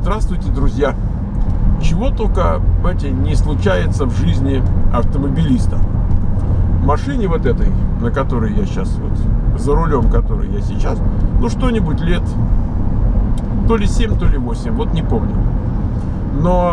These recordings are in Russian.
Здравствуйте, друзья! Чего только, знаете, не случается в жизни автомобилиста. В машине вот этой, на которой я сейчас, вот, за рулем которой я сейчас, ну что-нибудь лет, то ли 7, то ли 8, вот не помню. Но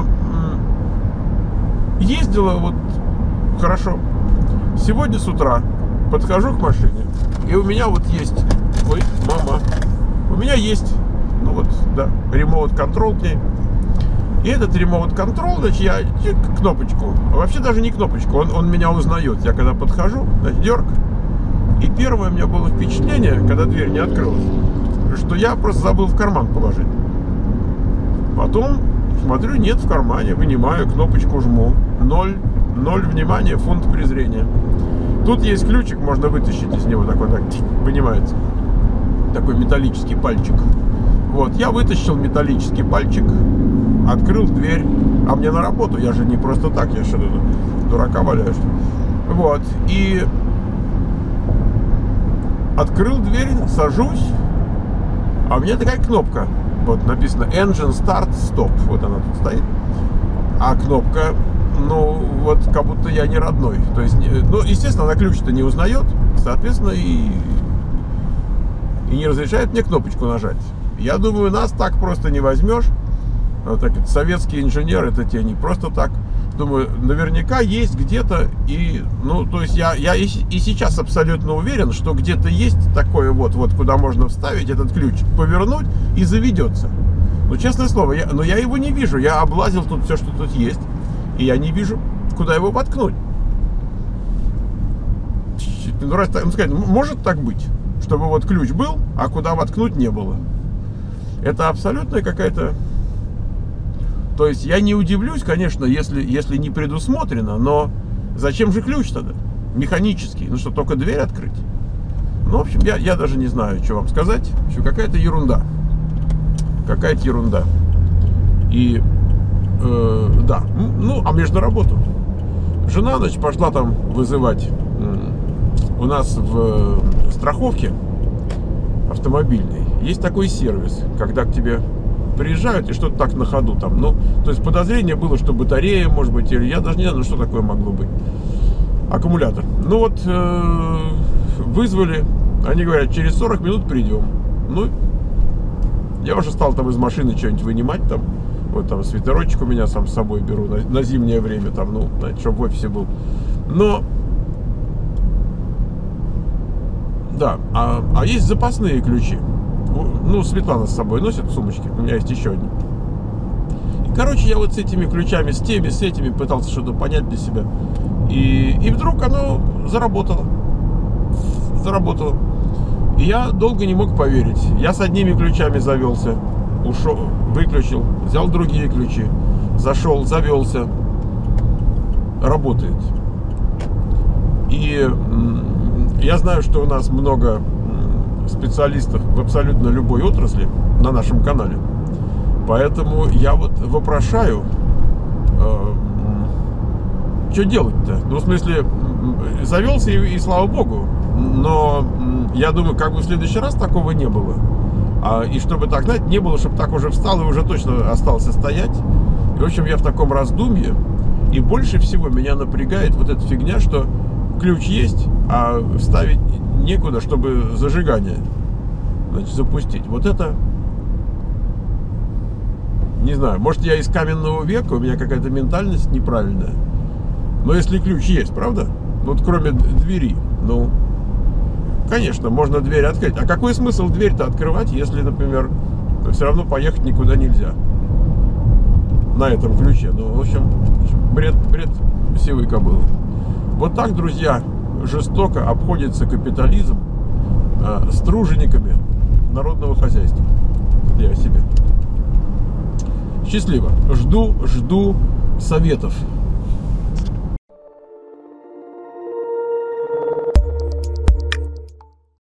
ездила вот хорошо. Сегодня с утра подхожу к машине, и у меня вот есть, ой, мама, у меня есть, ну вот, да, ремоут-контрол к ней. И этот ремоут-контрол, значит, я кнопочку, вообще даже не кнопочку, он меня узнает. Я когда подхожу, значит, дерг. И первое у меня было впечатление, когда дверь не открылась, что я просто забыл в карман положить. Потом смотрю, нет в кармане, вынимаю, кнопочку жму. Ноль внимания, фунт презрения. Тут есть ключик, можно вытащить из него, такой так вынимается. Такой металлический пальчик. Вот, я вытащил металлический пальчик, открыл дверь, а мне на работу, я же не просто так, я что-то дурака валяю. Вот, и открыл дверь, сажусь, а у меня такая кнопка, вот написано Engine Start Stop, вот она тут стоит, а кнопка, ну, вот как будто я не родной, то есть, ну, естественно, она ключ-то не узнает, соответственно, и не разрешает мне кнопочку нажать. Я думаю, нас так просто не возьмешь. Вот так, советский инженер, это тебе не просто так. Думаю, наверняка есть где-то. И, ну, то есть я и сейчас абсолютно уверен, что где-то есть такое вот, куда можно вставить этот ключ, повернуть и заведется. Ну, честное слово, но я его не вижу. Я облазил тут все, что тут есть, и я не вижу, куда его воткнуть. Ну, раз так сказать, может так быть, чтобы вот ключ был, а куда воткнуть не было. Это абсолютная какая-то... То есть я не удивлюсь, конечно, если не предусмотрено, но зачем же ключ тогда? Механический. Ну что, только дверь открыть? Ну, в общем, я даже не знаю, что вам сказать. Еще какая-то ерунда. Какая-то ерунда. И, да, ну, а между работу. Жена, значит, пошла там вызывать у нас в страховке автомобильной. Есть такой сервис, когда к тебе приезжают и что-то так на ходу там, ну, то есть подозрение было, что батарея, может быть, или я даже не знаю, что такое могло быть, аккумулятор. Ну вот, вызвали, они говорят, через 40 минут придем. Ну, я уже стал там из машины что-нибудь вынимать там, вот там свитерочек у меня сам с собой беру на зимнее время там, ну, знаете, чтобы в офисе был. Но, да, а есть запасные ключи. Ну, Светлана с собой носит в сумочке. У меня есть еще одни. И, короче, я вот с этими ключами, с этими пытался что-то понять для себя. И вдруг оно заработало. И я долго не мог поверить. Я с одними ключами завелся, ушел, выключил, взял другие ключи, зашел, завелся. Работает. И я знаю, что у нас много специалистов в абсолютно любой отрасли на нашем канале. Поэтому я вот вопрошаю, что делать-то? Ну, в смысле, завелся и слава богу. Но я думаю, как бы в следующий раз такого не было. И чтобы так, знаете, не было, чтобы так уже встал и уже точно остался стоять. И, в общем, я в таком раздумье. И больше всего меня напрягает вот эта фигня, что ключ есть, а вставить некуда, чтобы зажигание, значит, запустить. Вот это, не знаю, может, я из каменного века, у меня какая-то ментальность неправильная. Но если ключ есть, правда? Вот кроме двери, ну, конечно, можно дверь открыть. А какой смысл дверь-то открывать, если, например, все равно поехать никуда нельзя на этом ключе? Ну, в общем, бред сивой кобылы. Вот так, друзья, жестоко обходится капитализм с тружениками народного хозяйства. Я себе. Счастливо. Жду советов.